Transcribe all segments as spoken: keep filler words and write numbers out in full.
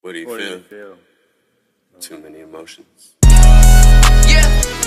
What do you what feel? Do you feel? Too many emotions. Yeah.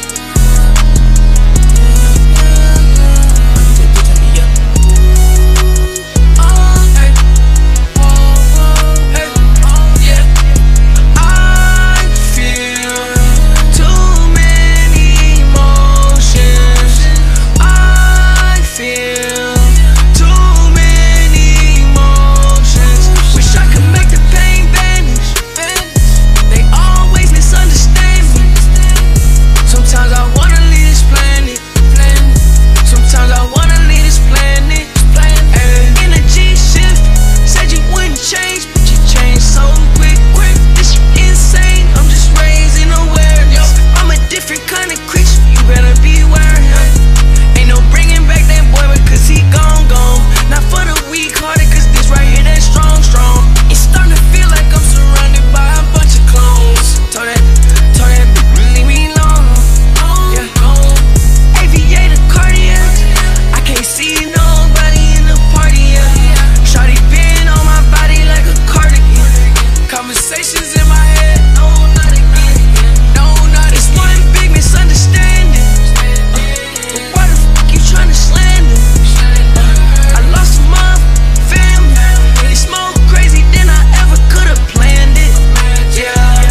Conversations in my head, no, not again. No, not it's again. One big misunderstanding. But why the fuck you tryna slander? I lost my family. It's more crazy than I ever could've planned it. Yeah.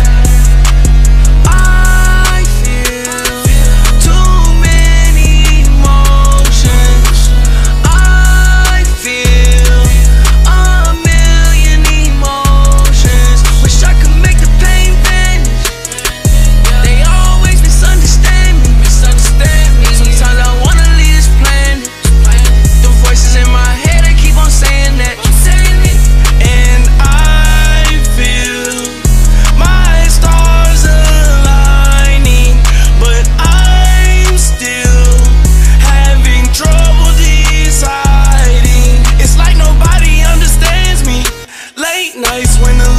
I feel too many emotions. I feel a million emotions. Wish I could make the pain vanish. They always misunderstand me. Misunderstand me. Sometimes I wanna leave this planet. The voices in my head, they keep on saying that. And I feel my stars aligning, but I'm still having trouble deciding. It's like nobody understands me. Late nights when the